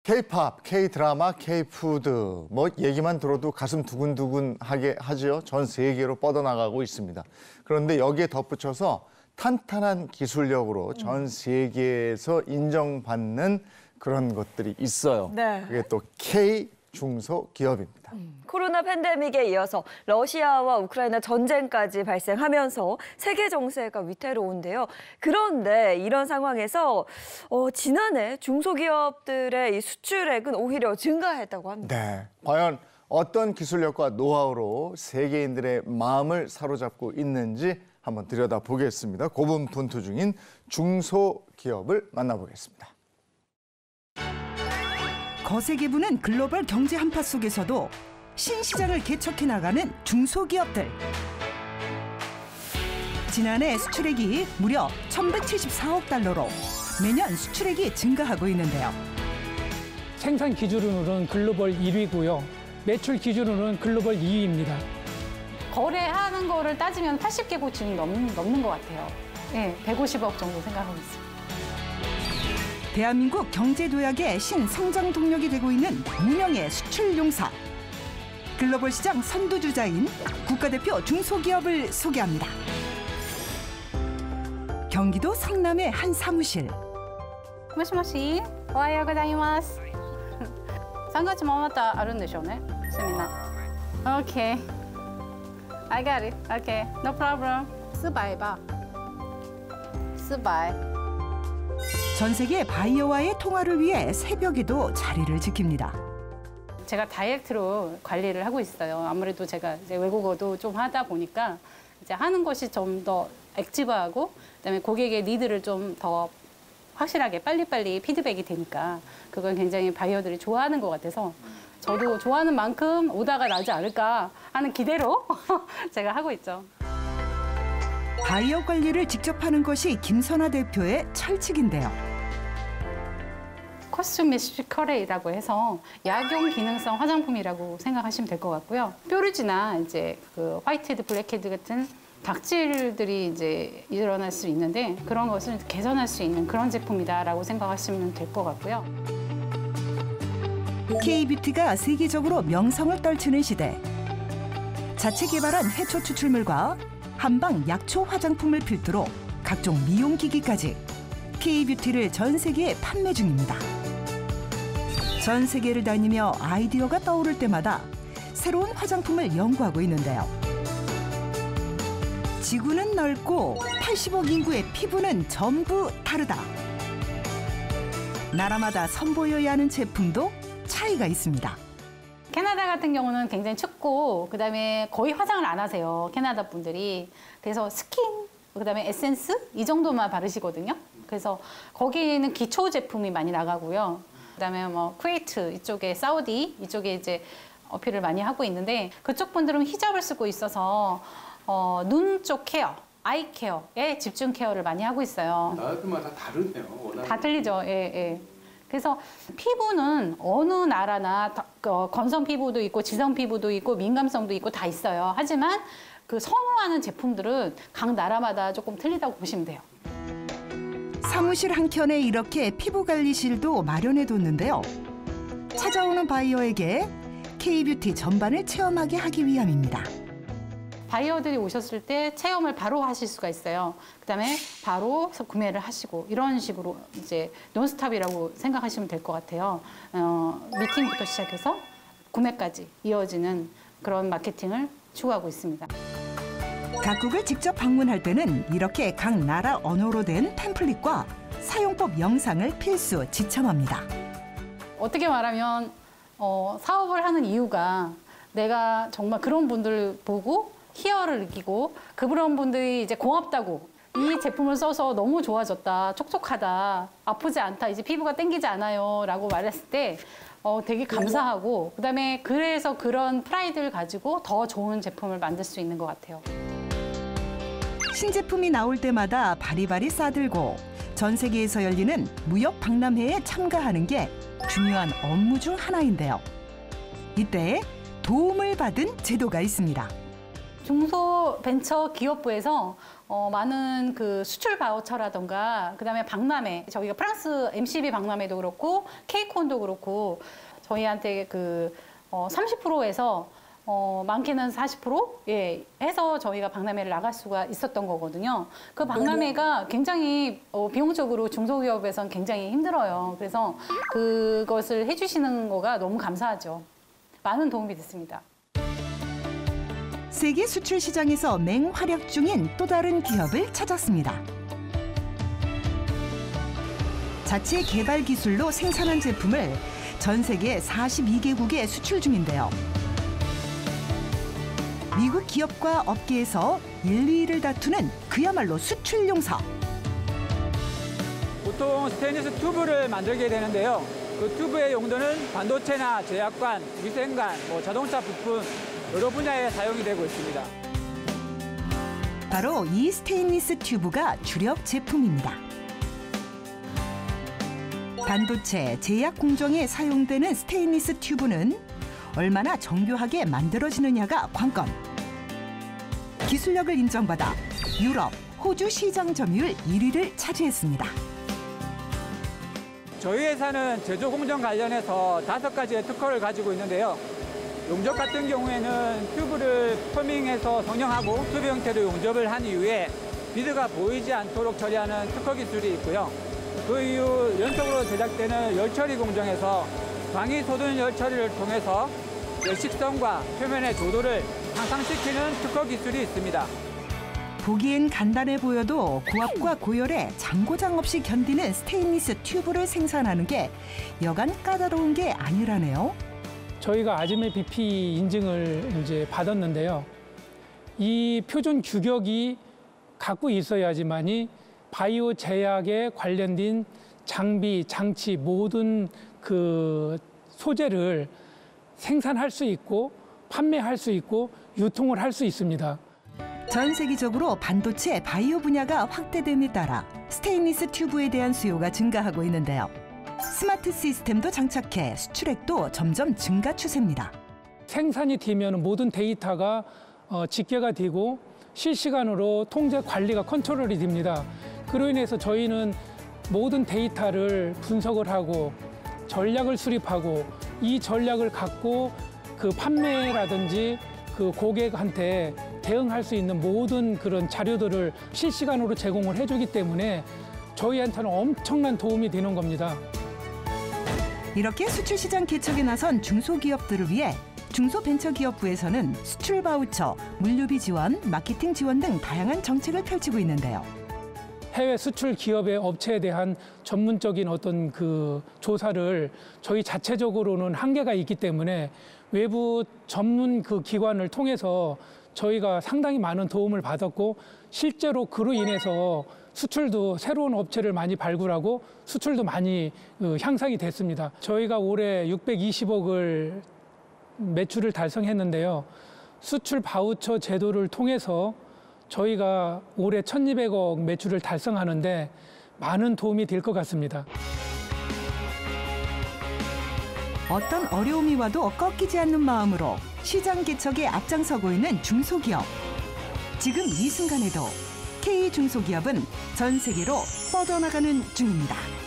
K-팝, K-드라마, K-푸드 뭐 얘기만 들어도 가슴 두근두근하게 하죠. 전 세계로 뻗어나가고 있습니다. 그런데 여기에 덧붙여서 탄탄한 기술력으로 전 세계에서 인정받는 그런 것들이 있어요. 네. 그게 또 K-중소기업입니다. 코로나 팬데믹에 이어서 러시아와 우크라이나 전쟁까지 발생하면서 세계 정세가 위태로운데요. 그런데 이런 상황에서 지난해 중소기업들의 이 수출액은 오히려 증가했다고 합니다. 네, 과연 어떤 기술력과 노하우로 세계인들의 마음을 사로잡고 있는지 한번 들여다보겠습니다. 고분분투 중인 중소기업을 만나보겠습니다. 거세게 부는 글로벌 경제 한파 속에서도 신시장을 개척해 나가는 중소기업들. 지난해 수출액이 무려 1,174억 달러로 매년 수출액이 증가하고 있는데요. 생산 기준으로는 글로벌 1위고요. 매출 기준으로는 글로벌 2위입니다. 거래하는 거를 따지면 80개국 지금 넘는 것 같아요. 네, 150억 정도 생각하고 있습니다. 대한민국 경제 도약의 신성장 동력이 되고 있는 무명의 수출 용사. 글로벌 시장 선두주자인 국가대표 중소기업을 소개합니다. 경기도 성남의 한 사무실. 모시모시, 오하요 고자이마스. 3月もまたあるんでしょうね、セミナー。Okay. I got it. Okay. No problem. 400吧。400。 전 세계 바이어와의 통화를 위해 새벽에도 자리를 지킵니다. 제가 다이렉트로 관리를 하고 있어요. 아무래도 제가 이제 외국어도 좀 하다 보니까 이제 하는 것이 좀 더 액티브하고 그다음에 고객의 니드를 좀 더 확실하게 빨리빨리 피드백이 되니까 그걸 굉장히 바이어들이 좋아하는 것 같아서 저도 좋아하는 만큼 오다가 나지 않을까 하는 기대로 제가 하고 있죠. 바이어 관리를 직접 하는 것이 김선아 대표의 철칙인데요. 코스메티컬이라고 해서 약용 기능성 화장품이라고 생각하시면 될 것 같고요. 뾰루지나 이제 그 화이트헤드, 블랙헤드 같은 각질들이 이제 일어날 수 있는데 그런 것을 개선할 수 있는 그런 제품이다라고 생각하시면 될 것 같고요. K-뷰티가 세계적으로 명성을 떨치는 시대. 자체 개발한 해초 추출물과 한방 약초 화장품을 필두로 각종 미용기기까지 K-뷰티를 전 세계에 판매 중입니다. 전 세계를 다니며 아이디어가 떠오를 때마다 새로운 화장품을 연구하고 있는데요. 지구는 넓고 80억 인구의 피부는 전부 다르다. 나라마다 선보여야 하는 제품도 차이가 있습니다. 캐나다 같은 경우는 굉장히 춥고 그다음에 거의 화장을 안 하세요. 캐나다 분들이. 그래서 스킨, 그다음에 에센스 이 정도만 바르시거든요. 그래서 거기는 기초 제품이 많이 나가고요. 그다음에 뭐 쿠웨이트 이쪽에 사우디 이쪽에 이제 어필을 많이 하고 있는데 그쪽 분들은 히잡을 쓰고 있어서 눈 쪽 케어, 아이 케어에 집중 케어를 많이 하고 있어요. 나라마다 다르네요. 다 틀리죠. 예, 예. 그래서 피부는 어느 나라나 건성 피부도 있고 지성 피부도 있고 민감성도 있고 다 있어요. 하지만 그 선호하는 제품들은 각 나라마다 조금 틀리다고 보시면 돼요. 사무실 한켠에 이렇게 피부관리실도 마련해뒀는데요. 찾아오는 바이어에게 K-뷰티 전반을 체험하게 하기 위함입니다. 바이어들이 오셨을 때 체험을 바로 하실 수가 있어요. 그다음에 바로 구매를 하시고 이런 식으로 이제 논스톱이라고 생각하시면 될 것 같아요. 미팅부터 시작해서 구매까지 이어지는 그런 마케팅을 추구하고 있습니다. 각국을 직접 방문할 때는 이렇게 각 나라 언어로 된 팸플릿과 사용법 영상을 필수 지참합니다. 어떻게 말하면 사업을 하는 이유가 내가 정말 그런 분들 보고 희열을 느끼고 그런 분들이 이제 고맙다고 이 제품을 써서 너무 좋아졌다, 촉촉하다, 아프지 않다, 이제 피부가 땡기지 않아요 라고 말했을 때 되게 감사하고 그다음에 그래서 그런 프라이드를 가지고 더 좋은 제품을 만들 수 있는 것 같아요. 신제품이 나올 때마다 바리바리 싸들고 전 세계에서 열리는 무역 박람회에 참가하는 게 중요한 업무 중 하나인데요. 이때 도움을 받은 제도가 있습니다. 중소벤처기업부에서 많은 그 수출 바우처라던가 그다음에 박람회, 저희가 프랑스 MCB 박람회도 그렇고 케이콘도 그렇고 저희한테 그 30%에서 많게는 40% 예, 해서 저희가 박람회를 나갈 수가 있었던 거거든요. 그 박람회가 굉장히 비용적으로 중소기업에선 굉장히 힘들어요. 그래서 그것을 해주시는 거가 너무 감사하죠. 많은 도움이 됐습니다. 세계 수출 시장에서 맹활약 중인 또 다른 기업을 찾았습니다. 자체 개발 기술로 생산한 제품을 전 세계 42개국에 수출 중인데요. 미국 기업과 업계에서 1, 2위를 다투는 그야말로 수출 용사. 보통 스테인리스 튜브를 만들게 되는데요. 그 튜브의 용도는 반도체나 제약관, 위생관, 자동차 부품 여러 분야에 사용이 되고 있습니다. 바로 이 스테인리스 튜브가 주력 제품입니다. 반도체, 제약 공정에 사용되는 스테인리스 튜브는 얼마나 정교하게 만들어지느냐가 관건. 기술력을 인정받아 유럽, 호주 시장 점유율 1위를 차지했습니다. 저희 회사는 제조 공정 관련해서 5가지의 특허를 가지고 있는데요. 용접 같은 경우에는 튜브를 포밍해서 성형하고 튜브 형태로 용접을 한 이후에 비드가 보이지 않도록 처리하는 특허 기술이 있고요. 그 이후 연속으로 제작되는 열처리 공정에서 광이 솟은 열처리를 통해서 열식성과 표면의 조도를 향상시키는 특허 기술이 있습니다. 보기엔 간단해 보여도 고압과 고열에 장고장 없이 견디는 스테인리스 튜브를 생산하는 게 여간 까다로운 게 아니라네요. 저희가 아즈메 BP 인증을 이제 받았는데요. 이 표준 규격이 갖고 있어야지만이 바이오 제약에 관련된 장비, 장치 모든 그 소재를 생산할 수 있고 판매할 수 있고 유통을 할 수 있습니다. 전 세계적으로 반도체, 바이오 분야가 확대됨에 따라 스테인리스 튜브에 대한 수요가 증가하고 있는데요. 스마트 시스템도 장착해 수출액도 점점 증가 추세입니다. 생산이 되면 모든 데이터가 집계가 되고 실시간으로 통제 관리가 컨트롤이 됩니다. 그로 인해서 저희는 모든 데이터를 분석을 하고 전략을 수립하고 이 전략을 갖고 그 판매라든지 그 고객한테 대응할 수 있는 모든 그런 자료들을 실시간으로 제공을 해주기 때문에 저희한테는 엄청난 도움이 되는 겁니다. 이렇게 수출 시장 개척에 나선 중소기업들을 위해 중소벤처기업부에서는 수출 바우처, 물류비 지원, 마케팅 지원 등 다양한 정책을 펼치고 있는데요. 해외 수출 기업의 업체에 대한 전문적인 어떤 그 조사를 저희 자체적으로는 한계가 있기 때문에 외부 전문 그 기관을 통해서 저희가 상당히 많은 도움을 받았고 실제로 그로 인해서 수출도 새로운 업체를 많이 발굴하고 수출도 많이 향상이 됐습니다. 저희가 올해 620억을 매출을 달성했는데요. 수출 바우처 제도를 통해서 저희가 올해 1,200억 매출을 달성하는데 많은 도움이 될 것 같습니다. 어떤 어려움이 와도 꺾이지 않는 마음으로 시장 개척에 앞장서고 있는 중소기업. 지금 이 순간에도 K중소기업은 전 세계로 뻗어나가는 중입니다.